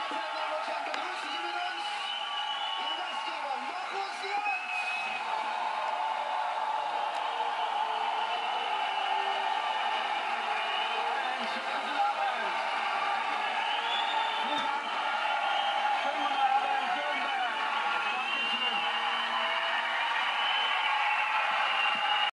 Damen und Herren, begrüßen Sie mit uns Ihren Gastgeber Markus Lanz.